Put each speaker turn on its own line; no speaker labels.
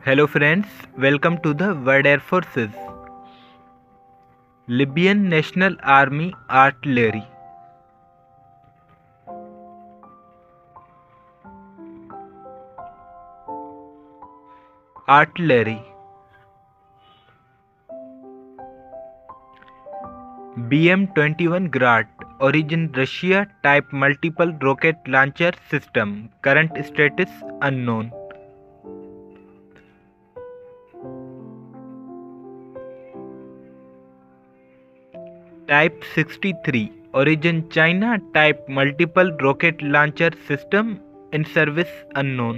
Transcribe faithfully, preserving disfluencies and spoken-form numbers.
Hello friends, welcome to the World Air Forces. Libyan National Army Artillery. Artillery. B M twenty-one Grad, origin Russia, type multiple rocket launcher system, current status unknown. Type sixty-three, origin China, type multiple rocket launcher system, in service unknown.